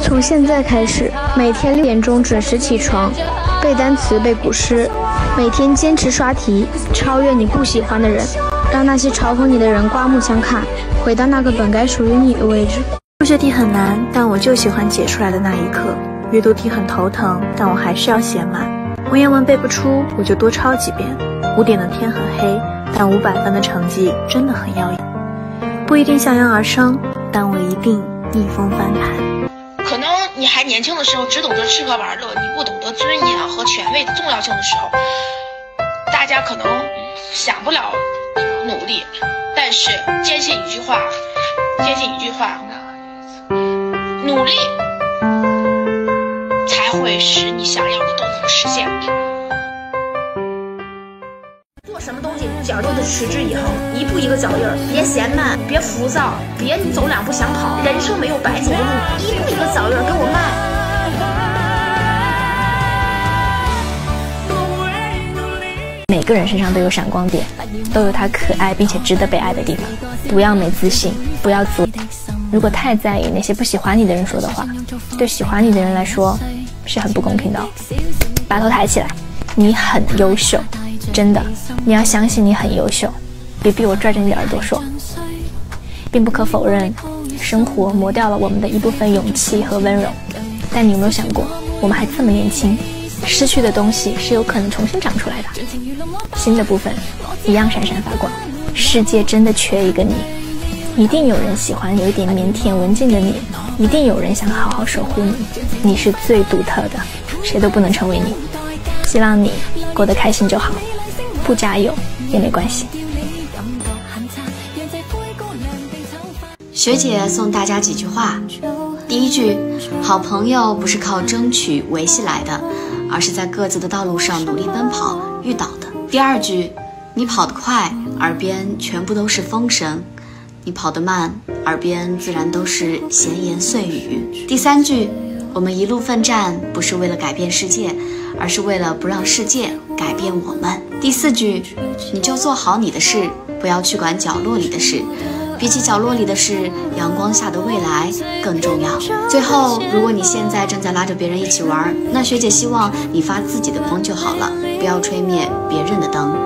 从现在开始，每天6点钟准时起床，背单词、背古诗，每天坚持刷题，超越你不喜欢的人，让那些嘲讽你的人刮目相看，回到那个本该属于你的位置。 数学题很难，但我就喜欢解出来的那一刻；阅读题很头疼，但我还是要写满。文言文背不出，我就多抄几遍。5点的天很黑，但500分的成绩真的很耀眼。不一定向阳而生，但我一定逆风翻盘。 可能你还年轻的时候只懂得吃喝玩乐，你不懂得尊严和权威的重要性的时候，大家可能想不了努力，但是坚信一句话，努力才会使你想要的都能实现。 做什么东西讲究的持之以恒，一步一个脚印儿，别嫌慢，别浮躁，别你走2步想跑，人生没有白走的路，一步一个脚印儿，给我迈。 每个人身上都有闪光点，都有他可爱并且值得被爱的地方。不要没自信，不要自我。如果太在意那些不喜欢你的人说的话，对喜欢你的人来说是很不公平的哦。把头抬起来，你很优秀，真的，你要相信你很优秀。别逼我拽着你的耳朵说。并不可否认，生活磨掉了我们的一部分勇气和温柔，但你有没有想过，我们还这么年轻，失去的东西是有可能重新长出来的，新的部分一样闪闪发光。世界真的缺一个你，一定有人喜欢有一点腼腆文静的你，一定有人想好好守护你，你是最独特的，谁都不能成为你。希望你过得开心就好，不加油也没关系。 学姐送大家几句话。第一句，好朋友不是靠争取维系来的，而是在各自的道路上努力奔跑遇到的。第二句，你跑得快，耳边全部都是风声；你跑得慢，耳边自然都是闲言碎语。第三句，我们一路奋战，不是为了改变世界，而是为了不让世界改变我们。第四句，你就做好你的事，不要去管角落里的事，比起角落里的事，阳光下的未来更重要。最后，如果你现在正在拉着别人一起玩，那学姐希望你发自己的光就好了，不要吹灭别人的灯。